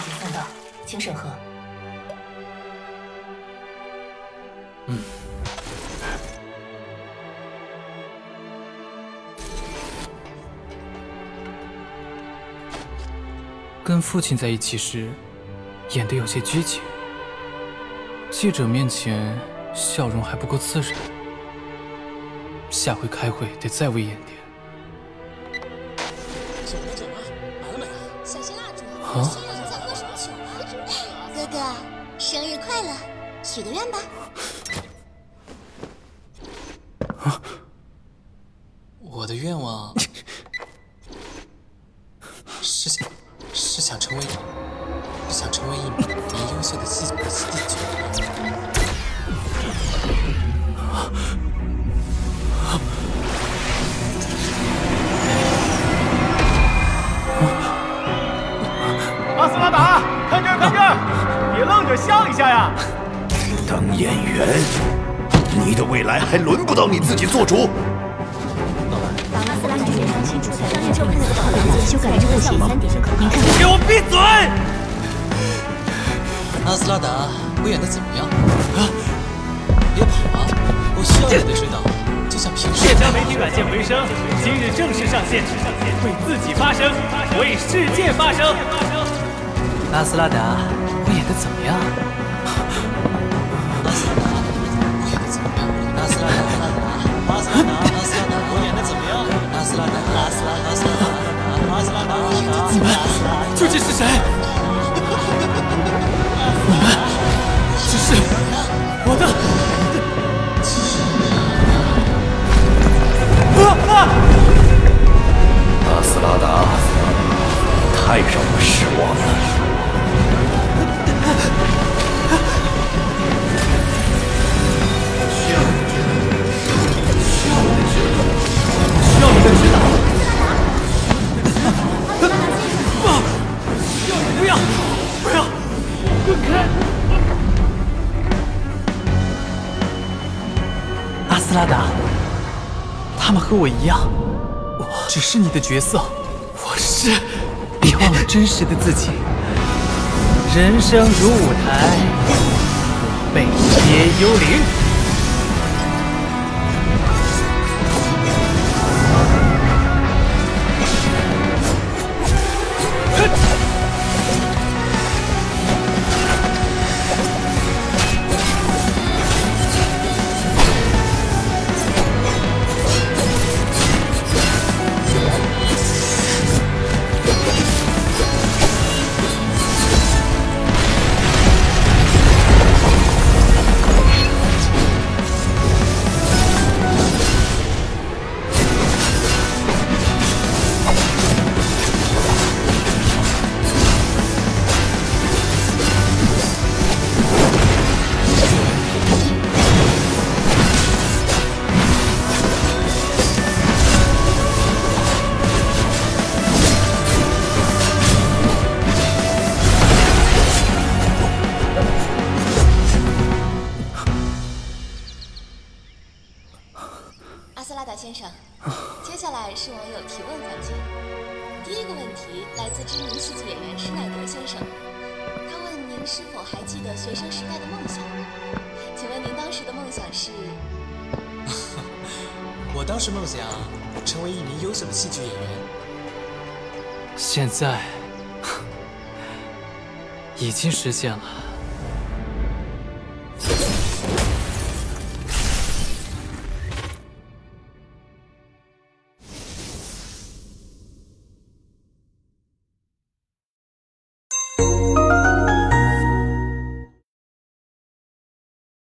经送到，请审核。 跟父亲在一起时，演得有些拘谨，记者面前笑容还不够自然。下回开会得再威严点。 酒呢？来了没？ 小心蜡烛。 啊！ 在喝什么酒啊？哥哥，生日快乐！许个愿吧。 啊！我的愿望是想成为一名优秀的戏剧演员。 阿斯拉达，看这儿，别愣着，笑一下呀！ 当演员，你的未来还轮不到你自己做主。 阿斯拉达先生，上任周刊的讨论节修改了这部戏3点，您看。 给我闭嘴！ 阿斯拉达，我演的怎么样？啊！别跑啊！我需要你的指导，就像平时。 社交媒体软件回声今日正式上线，为自己发声，为世界发声。 阿斯拉达，我演的怎么样？阿斯拉达，我演的怎么样？阿斯拉达，我演的怎么样？阿斯拉达， 你们究竟是谁？你们只是我的。 阿斯拉达，太让我失望了。需要你的指导。 不要！滚开！ 阿斯拉达，他们和我一样，我只是你的角色，我是。别忘了真实的自己。人生如舞台，被皆幽灵。 先生，接下来是网友提问环节。第一个问题来自知名戏剧演员施耐德先生，他问您是否还记得学生时代的梦想？请问您当时的梦想是？ 我当时梦想成为一名优秀的戏剧演员。 现在已经实现了。